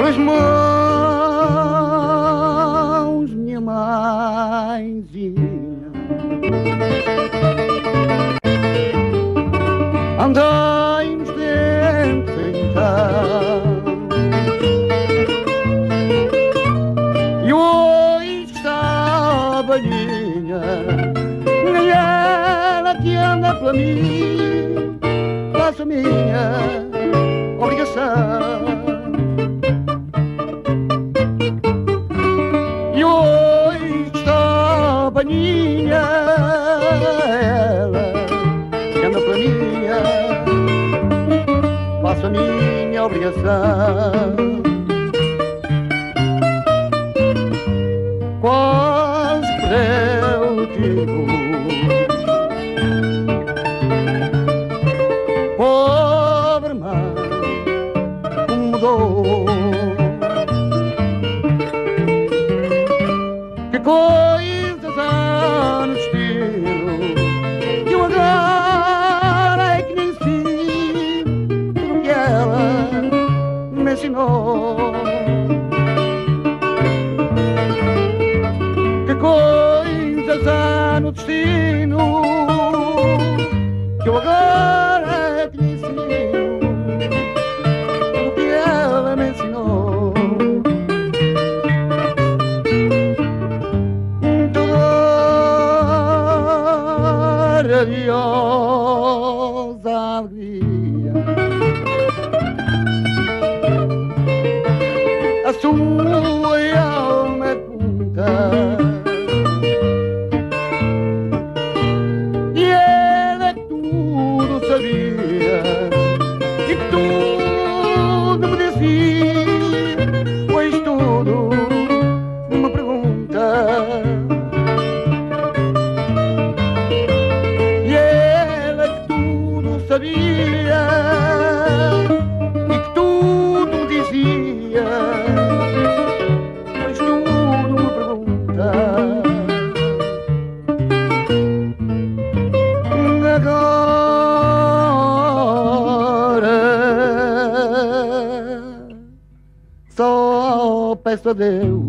tuas mãos, minha mãezinha. Andei nos tempos então, e hoje está a velhinha, nem ela que anda para mim, faço a minha obrigação. E hoje está a velhinha, ela que anda para mim, faço a minha obrigação. Quase perdeu o tiro, pobre mãe, como mudou. Que coisas há no destino, que eu agora é que nem sei tudo que ela me ensinou. Que coisas há no destino, que eu agora é que nem sei tudo que ela me ensinou. Radiosa alegria, a sua alma é puta, e ela é que tudo sabia, e que tudo me dizia, pois tudo me pergunta. Sabia e que tudo dizia, mas tudo me pergunta. Agora só peço a Deus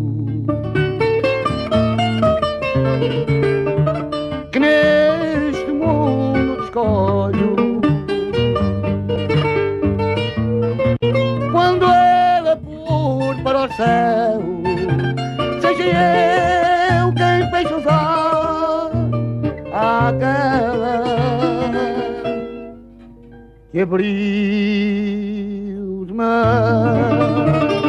que neste mundo te escolho. Quando ela for para o céu, seja eu quem feche os olhos àquela que abriu os mãos.